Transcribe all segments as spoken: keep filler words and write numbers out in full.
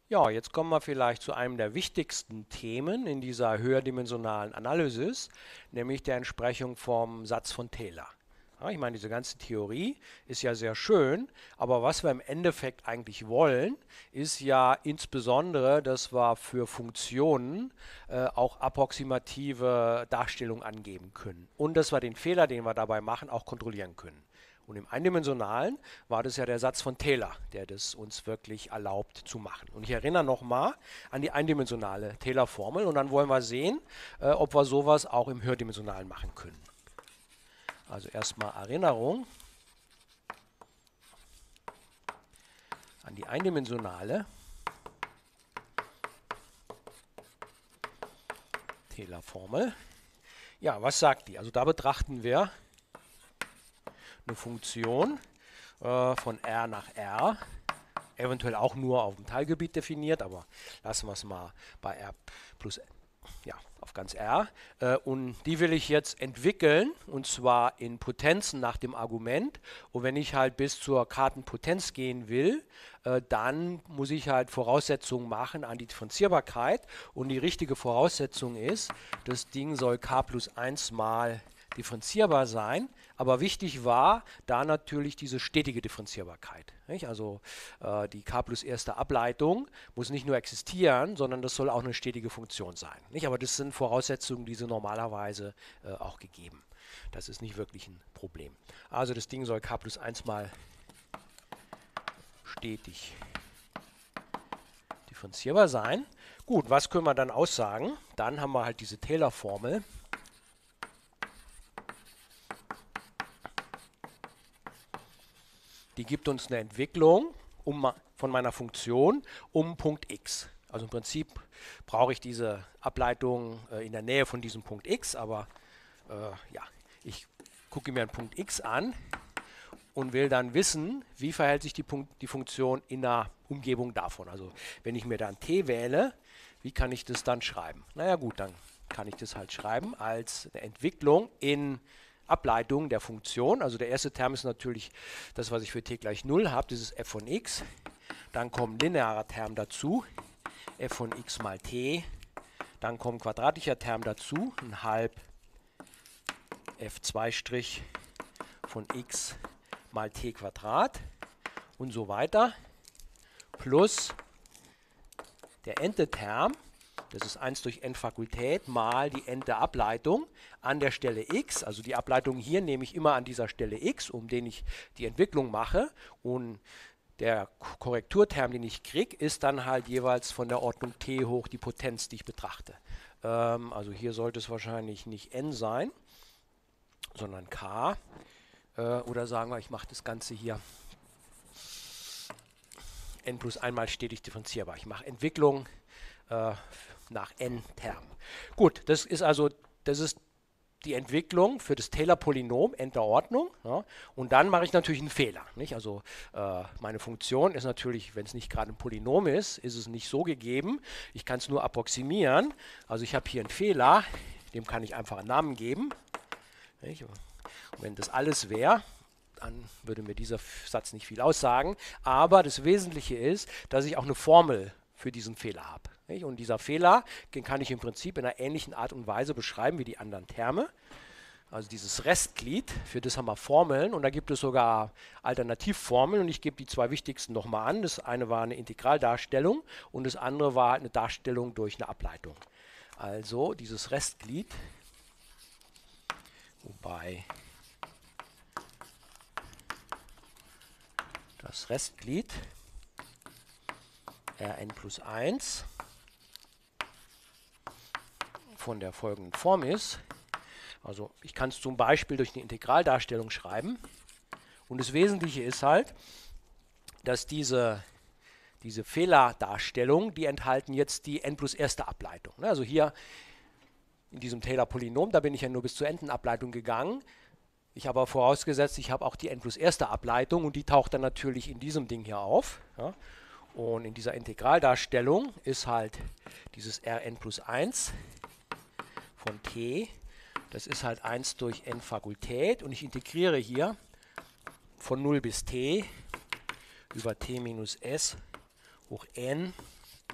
Ja, jetzt kommen wir vielleicht zu einem der wichtigsten Themen in dieser höherdimensionalen Analysis, nämlich der Entsprechung vom Satz von Taylor. Ja, ich meine, diese ganze Theorie ist ja sehr schön, aber was wir im Endeffekt eigentlich wollen, ist ja insbesondere, dass wir für Funktionen äh, auch approximative Darstellungen angeben können und dass wir den Fehler, den wir dabei machen, auch kontrollieren können. Und im Eindimensionalen war das ja der Satz von Taylor, der das uns wirklich erlaubt zu machen. Und ich erinnere nochmal an die eindimensionale Taylor-Formel und dann wollen wir sehen, äh, ob wir sowas auch im Höherdimensionalen machen können. Also erstmal Erinnerung an die eindimensionale Taylor-Formel. Ja, was sagt die? Also da betrachten wir eine Funktion äh, von R nach R, eventuell auch nur auf dem Teilgebiet definiert, aber lassen wir es mal bei R plus, ja, auf ganz R. Äh, und die will ich jetzt entwickeln, und zwar in Potenzen nach dem Argument. Und wenn ich halt bis zur Kartenpotenz gehen will, äh, dann muss ich halt Voraussetzungen machen an die Differenzierbarkeit. Und die richtige Voraussetzung ist, das Ding soll k plus eins mal differenzierbar sein, aber wichtig war da natürlich diese stetige Differenzierbarkeit. Nicht? Also äh, die k plus erste Ableitung muss nicht nur existieren, sondern das soll auch eine stetige Funktion sein. Nicht? Aber das sind Voraussetzungen, die sind normalerweise äh, auch gegeben. Das ist nicht wirklich ein Problem. Also das Ding soll k plus eins mal stetig differenzierbar sein. Gut, was können wir dann aussagen? Dann haben wir halt diese Taylor-Formel. Die gibt uns eine Entwicklung um, von meiner Funktion um Punkt x. Also im Prinzip brauche ich diese Ableitung äh, in der Nähe von diesem Punkt x, aber äh, ja, ich gucke mir einen Punkt x an und will dann wissen, wie verhält sich die, Punkt, die Funktion in der Umgebung davon. Also wenn ich mir dann t wähle, wie kann ich das dann schreiben? Naja gut, dann kann ich das halt schreiben als eine Entwicklung in Ableitung der Funktion. Also der erste Term ist natürlich das, was ich für t gleich null habe, das ist f von x. Dann kommt ein linearer Term dazu, f von x mal t. Dann kommt ein quadratischer Term dazu, ein halb f zwei' von x mal t Quadrat und so weiter. Plus der n-te Term, das ist eins durch n Fakultät mal die n-te Ableitung an der Stelle x. Also die Ableitung hier nehme ich immer an dieser Stelle x, um den ich die Entwicklung mache. Und der Korrekturterm, den ich kriege, ist dann halt jeweils von der Ordnung t hoch die Potenz, die ich betrachte. Ähm, also hier sollte es wahrscheinlich nicht n sein, sondern k. Äh, oder sagen wir, ich mache das Ganze hier n plus einmal stetig differenzierbar. Ich mache Entwicklung äh, nach n Term. Gut, das ist also das ist die Entwicklung für das Taylor-Polynom n der Ordnung. Ja, und dann mache ich natürlich einen Fehler. Nicht? Also äh, meine Funktion ist natürlich, wenn es nicht gerade ein Polynom ist, ist es nicht so gegeben. Ich kann es nur approximieren. Also ich habe hier einen Fehler, dem kann ich einfach einen Namen geben. Nicht? Und wenn das alles wäre, dann würde mir dieser Satz nicht viel aussagen. Aber das Wesentliche ist, dass ich auch eine Formel für diesen Fehler habe. Und dieser Fehler, den kann ich im Prinzip in einer ähnlichen Art und Weise beschreiben wie die anderen Terme. Also dieses Restglied, für das haben wir Formeln und da gibt es sogar Alternativformeln und ich gebe die zwei wichtigsten nochmal an. Das eine war eine Integraldarstellung und das andere war eine Darstellung durch eine Ableitung. Also dieses Restglied, wobei das Restglied Rn plus eins von der folgenden Form ist. Also ich kann es zum Beispiel durch eine Integraldarstellung schreiben. Und das Wesentliche ist halt, dass diese, diese Fehlerdarstellung, die enthalten jetzt die n plus erste Ableitung. Also hier in diesem Taylor-Polynom, da bin ich ja nur bis zur n-ten Ableitung gegangen. Ich habe aber vorausgesetzt, ich habe auch die n plus erste Ableitung und die taucht dann natürlich in diesem Ding hier auf. Ja. Und in dieser Integraldarstellung ist halt dieses Rn plus eins von t, das ist halt eins durch n Fakultät und ich integriere hier von null bis t über t minus s hoch n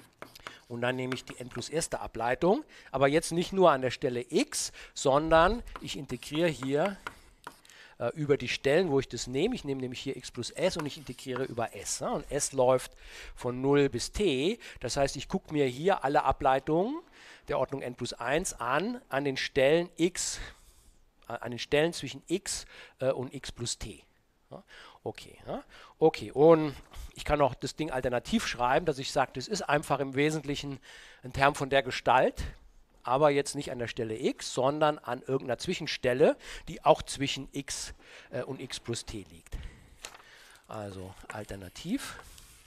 und dann nehme ich die n plus erste Ableitung, aber jetzt nicht nur an der Stelle x, sondern ich integriere hier äh, über die Stellen, wo ich das nehme. Ich nehme nämlich hier x plus s und ich integriere über s. Ne? Und s läuft von null bis t. Das heißt, ich gucke mir hier alle Ableitungen der Ordnung n plus eins an, an den Stellen x, äh, an den Stellen zwischen x äh, und x plus t. Ja? Okay, ja? Okay, und ich kann auch das Ding alternativ schreiben, dass ich sage, das ist einfach im Wesentlichen ein Term von der Gestalt, aber jetzt nicht an der Stelle x, sondern an irgendeiner Zwischenstelle, die auch zwischen x äh, und x plus t liegt. Also alternativ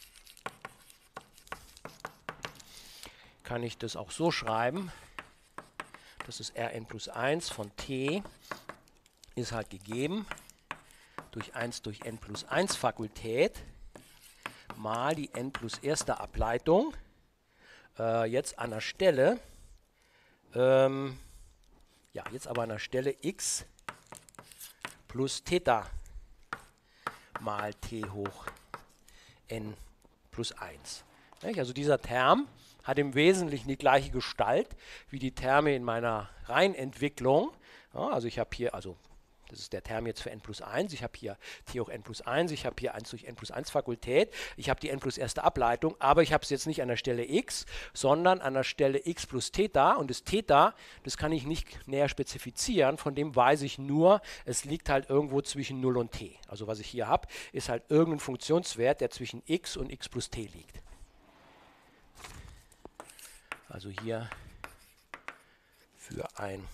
kann ich das auch so schreiben, dass es Rn plus eins von t ist halt gegeben durch eins durch n plus eins Fakultät mal die n plus erste Ableitung, äh, jetzt an der Stelle, ähm, ja, jetzt aber an der Stelle x plus Theta mal t hoch n plus eins. Also dieser Term hat im Wesentlichen die gleiche Gestalt wie die Terme in meiner Reihenentwicklung. Ja, also ich habe hier, also das ist der Term jetzt für n plus eins, ich habe hier t hoch n plus eins, ich habe hier eins durch n plus eins Fakultät, ich habe die n plus erste Ableitung, aber ich habe es jetzt nicht an der Stelle x, sondern an der Stelle x plus Theta, und das Theta, das kann ich nicht näher spezifizieren, von dem weiß ich nur, es liegt halt irgendwo zwischen null und t. Also was ich hier habe, ist halt irgendein Funktionswert, der zwischen x und x plus t liegt. Also hier für ein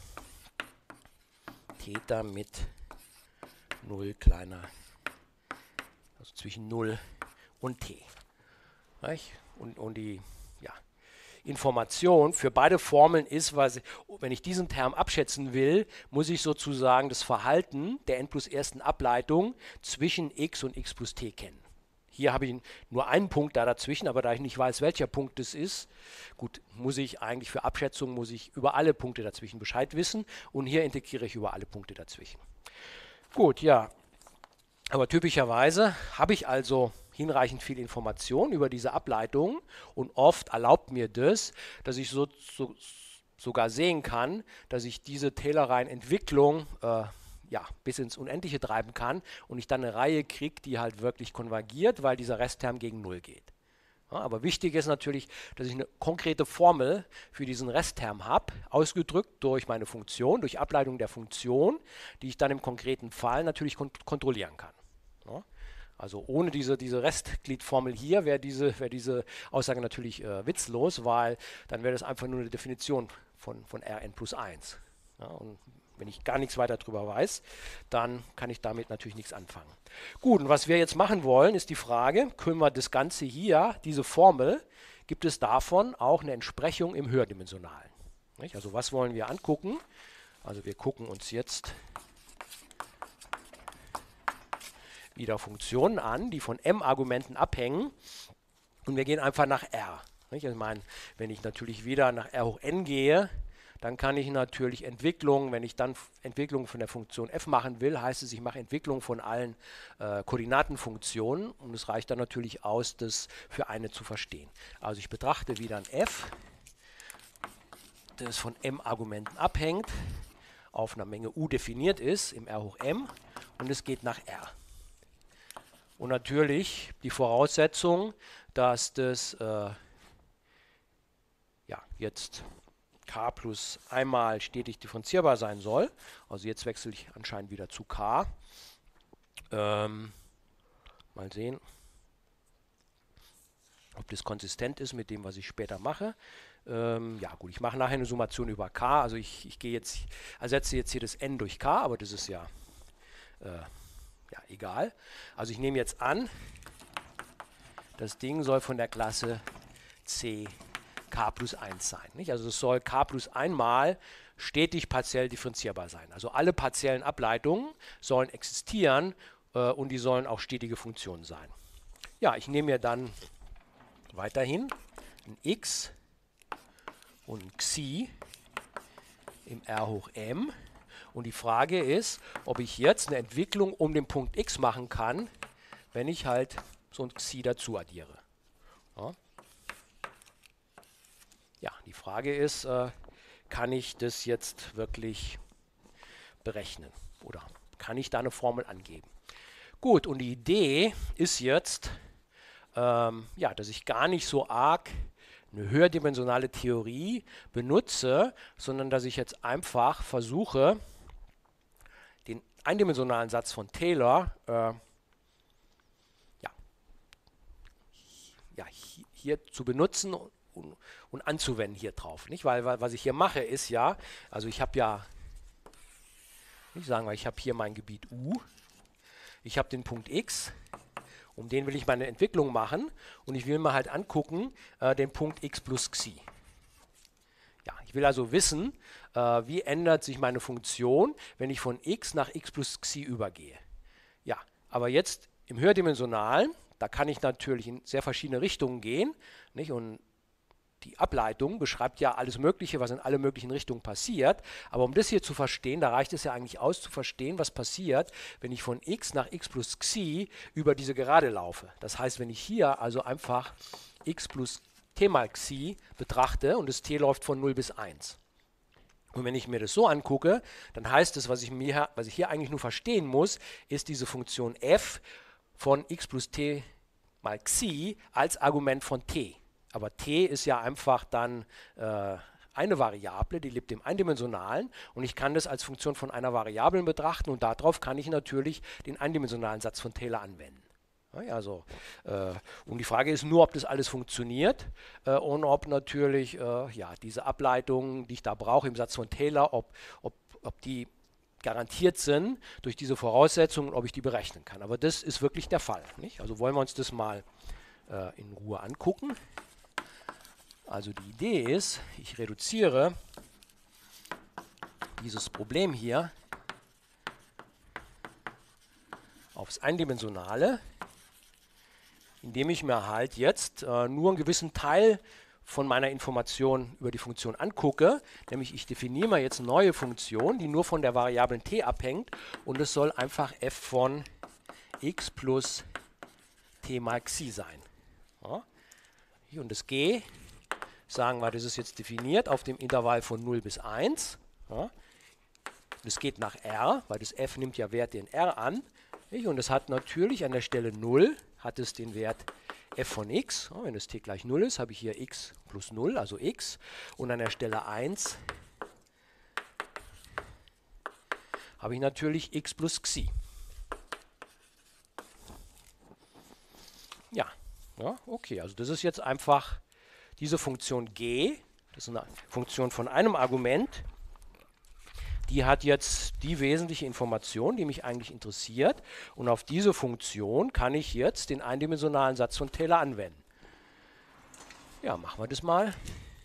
Theta mit null kleiner, also zwischen null und t. Und, und die ja, Information für beide Formeln ist, weil sie, wenn ich diesen Term abschätzen will, muss ich sozusagen das Verhalten der n plus ersten Ableitung zwischen x und x plus t kennen. Hier habe ich nur einen Punkt da dazwischen, aber da ich nicht weiß, welcher Punkt es ist, gut, muss ich eigentlich für Abschätzungen muss ich über alle Punkte dazwischen Bescheid wissen, und hier integriere ich über alle Punkte dazwischen. Gut, ja, aber typischerweise habe ich also hinreichend viel Information über diese Ableitungen, und oft erlaubt mir das, dass ich so, so, sogar sehen kann, dass ich diese Taylor-Reihen-Entwicklung äh, ja, bis ins Unendliche treiben kann und ich dann eine Reihe kriege, die halt wirklich konvergiert, weil dieser Restterm gegen null geht. Ja, aber wichtig ist natürlich, dass ich eine konkrete Formel für diesen Restterm habe, ausgedrückt durch meine Funktion, durch Ableitung der Funktion, die ich dann im konkreten Fall natürlich kont kontrollieren kann. Ja, also ohne diese, diese Restgliedformel hier wäre diese, wär diese Aussage natürlich äh, witzlos, weil dann wäre das einfach nur eine Definition von, von Rn plus eins. Ja, und wenn ich gar nichts weiter darüber weiß, dann kann ich damit natürlich nichts anfangen. Gut, und was wir jetzt machen wollen, ist die Frage, können wir das Ganze hier, diese Formel, gibt es davon auch eine Entsprechung im Höherdimensionalen? Nicht? Also was wollen wir angucken? Also wir gucken uns jetzt wieder Funktionen an, die von m-Argumenten abhängen, und wir gehen einfach nach R. Nicht? Ich meine, wenn ich natürlich wieder nach R hoch n gehe, dann kann ich natürlich Entwicklungen, wenn ich dann Entwicklungen von der Funktion f machen will, heißt es, ich mache Entwicklung von allen äh, Koordinatenfunktionen, und es reicht dann natürlich aus, das für eine zu verstehen. Also ich betrachte wieder ein f, das von m-Argumenten abhängt, auf einer Menge u definiert ist, im R hoch m, und es geht nach R. Und natürlich die Voraussetzung, dass das äh, ja, jetzt k plus einmal stetig differenzierbar sein soll. Also jetzt wechsle ich anscheinend wieder zu k. Ähm, mal sehen, ob das konsistent ist mit dem, was ich später mache. Ähm, ja gut, ich mache nachher eine Summation über k. Also ich, ich gehe jetzt, ersetze jetzt hier das n durch k, aber das ist ja, äh, ja egal. Also ich nehme jetzt an, das Ding soll von der Klasse C k plus eins sein. Nicht? Also es soll k plus einmal stetig partiell differenzierbar sein. Also alle partiellen Ableitungen sollen existieren äh, und die sollen auch stetige Funktionen sein. Ja, ich nehme mir dann weiterhin ein x und ein xi im R hoch m, und die Frage ist, ob ich jetzt eine Entwicklung um den Punkt x machen kann, wenn ich halt so ein xi dazu addiere. Ja. Frage ist, äh, kann ich das jetzt wirklich berechnen oder kann ich da eine Formel angeben? Gut, und die Idee ist jetzt, ähm, ja, dass ich gar nicht so arg eine höherdimensionale Theorie benutze, sondern dass ich jetzt einfach versuche, den eindimensionalen Satz von Taylor äh, ja, ja, hier, hier zu benutzen und, und anzuwenden hier drauf. Nicht? Weil, weil was ich hier mache ist ja, also ich habe ja, nicht sagen wir, ich habe hier mein Gebiet U, ich habe den Punkt X, um den will ich meine Entwicklung machen und ich will mir halt angucken, äh, den Punkt X plus Xi. Ja, ich will also wissen, äh, wie ändert sich meine Funktion, wenn ich von x nach x plus Xi übergehe. Ja, aber jetzt im Höherdimensionalen, da kann ich natürlich in sehr verschiedene Richtungen gehen, nicht? Und die Ableitung beschreibt ja alles Mögliche, was in alle möglichen Richtungen passiert. Aber um das hier zu verstehen, da reicht es ja eigentlich aus zu verstehen, was passiert, wenn ich von x nach x plus Xi über diese Gerade laufe. Das heißt, wenn ich hier also einfach x plus t mal Xi betrachte und das t läuft von null bis eins. Und wenn ich mir das so angucke, dann heißt es, was ich, mir, was ich hier eigentlich nur verstehen muss, ist diese Funktion f von x plus t mal Xi als Argument von t. Aber t ist ja einfach dann äh, eine Variable, die lebt im Eindimensionalen und ich kann das als Funktion von einer Variablen betrachten und darauf kann ich natürlich den eindimensionalen Satz von Taylor anwenden. Ja, also, äh, und die Frage ist nur, ob das alles funktioniert äh, und ob natürlich äh, ja, diese Ableitungen, die ich da brauche im Satz von Taylor, ob, ob, ob die garantiert sind durch diese Voraussetzungen, ob ich die berechnen kann. Aber das ist wirklich der Fall. Nicht? Also wollen wir uns das mal äh, in Ruhe angucken. Also die Idee ist, ich reduziere dieses Problem hier aufs Eindimensionale, indem ich mir halt jetzt äh, nur einen gewissen Teil von meiner Information über die Funktion angucke, nämlich ich definiere mal jetzt eine neue Funktion, die nur von der Variablen t abhängt und es soll einfach f von x plus t mal Xi sein. Ja. Und das g, sagen wir, das ist jetzt definiert auf dem Intervall von null bis eins. Ja. Das geht nach r, weil das f nimmt ja Werte in r an. Und es hat natürlich an der Stelle null, hat es den Wert f von x. Ja, wenn das t gleich null ist, habe ich hier x plus null, also x. Und an der Stelle eins habe ich natürlich x plus Xi. Ja, ja, okay, also das ist jetzt einfach diese Funktion g, das ist eine Funktion von einem Argument, die hat jetzt die wesentliche Information, die mich eigentlich interessiert. Und auf diese Funktion kann ich jetzt den eindimensionalen Satz von Taylor anwenden. Ja, machen wir das mal.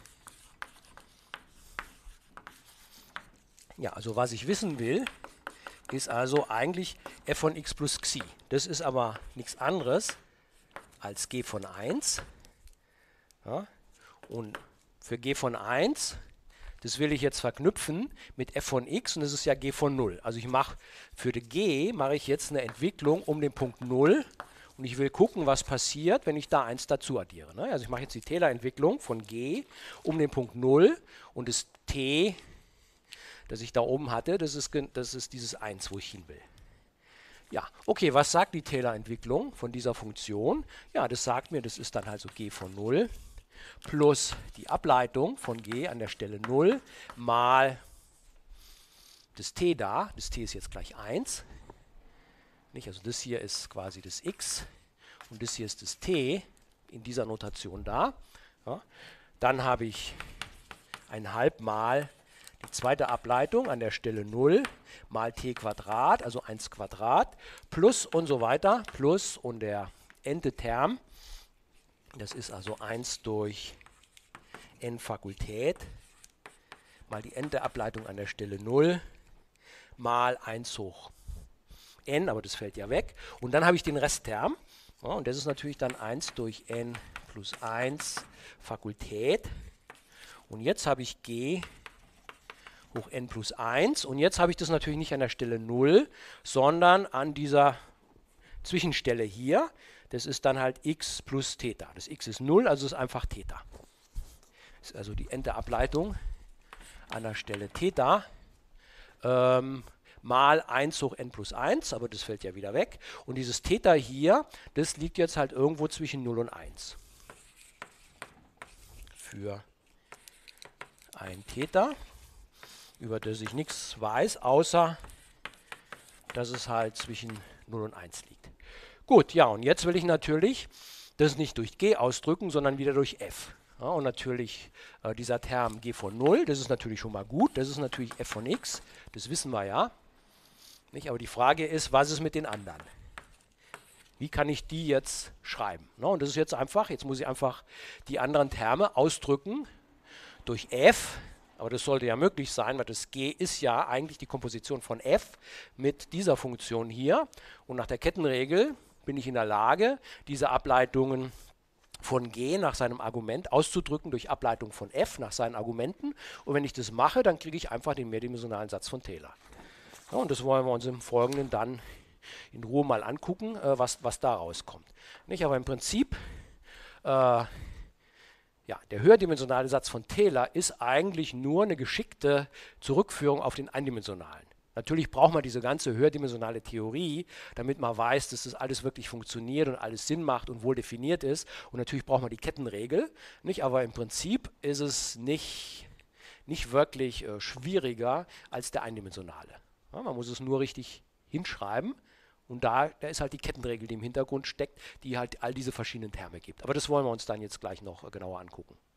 Ja, also was ich wissen will, ist also eigentlich f von x plus Xi. Das ist aber nichts anderes als g von eins. Ja, und für g von eins, das will ich jetzt verknüpfen mit f von x und das ist ja g von null. Also ich mache für die g mache ich jetzt eine Entwicklung um den Punkt null und ich will gucken, was passiert, wenn ich da eins dazu addiere. Ne? Also ich mache jetzt die Taylor-Entwicklung von g um den Punkt null und das t, das ich da oben hatte, das ist, das ist dieses eins, wo ich hin will. Ja, okay, was sagt die Taylor-Entwicklung von dieser Funktion? Ja, das sagt mir, das ist dann also g von null plus die Ableitung von g an der Stelle null mal das t da. Das t ist jetzt gleich eins. Nicht? Also das hier ist quasi das x und das hier ist das t in dieser Notation da. Ja. Dann habe ich ein halb mal die zweite Ableitung an der Stelle null mal t Quadrat, also eins Quadrat, plus und so weiter, plus und der n-te Term, das ist also eins durch n Fakultät, mal die n-te Ableitung an der Stelle null, mal eins hoch n, aber das fällt ja weg. Und dann habe ich den Restterm, ja, und das ist natürlich dann eins durch n plus eins Fakultät. Und jetzt habe ich g hoch n plus eins. Und jetzt habe ich das natürlich nicht an der Stelle null, sondern an dieser Zwischenstelle hier. Das ist dann halt x plus Theta. Das x ist null, also ist einfach Theta. ist also die Enteableitung an der Stelle Theta ähm, mal eins hoch n plus eins, aber das fällt ja wieder weg. Und dieses Theta hier, das liegt jetzt halt irgendwo zwischen null und eins. Für ein Theta, über das ich nichts weiß, außer dass es halt zwischen null und eins liegt. Gut, ja, und jetzt will ich natürlich das nicht durch G ausdrücken, sondern wieder durch F. Ja, und natürlich äh, dieser Term G von null, das ist natürlich schon mal gut, das ist natürlich f von x, das wissen wir ja. Nicht? Aber die Frage ist, was ist mit den anderen? Wie kann ich die jetzt schreiben? No, und das ist jetzt einfach, jetzt muss ich einfach die anderen Terme ausdrücken durch f, aber das sollte ja möglich sein, weil das G ist ja eigentlich die Komposition von f mit dieser Funktion hier. Und nach der Kettenregel bin ich in der Lage, diese Ableitungen von G nach seinem Argument auszudrücken durch Ableitung von f nach seinen Argumenten. Und wenn ich das mache, dann kriege ich einfach den mehrdimensionalen Satz von Taylor. Ja, und das wollen wir uns im Folgenden dann in Ruhe mal angucken, äh, was, was da rauskommt. Nicht? Aber im Prinzip, äh, ja, der höherdimensionale Satz von Taylor ist eigentlich nur eine geschickte Zurückführung auf den eindimensionalen. Natürlich braucht man diese ganze höherdimensionale Theorie, damit man weiß, dass das alles wirklich funktioniert und alles Sinn macht und wohl definiert ist. Und natürlich braucht man die Kettenregel, nicht? Aber im Prinzip ist es nicht, nicht wirklich äh, schwieriger als der eindimensionale. Ja, man muss es nur richtig hinschreiben und da, da ist halt die Kettenregel, die im Hintergrund steckt, die halt all diese verschiedenen Terme gibt. Aber das wollen wir uns dann jetzt gleich noch äh, genauer angucken.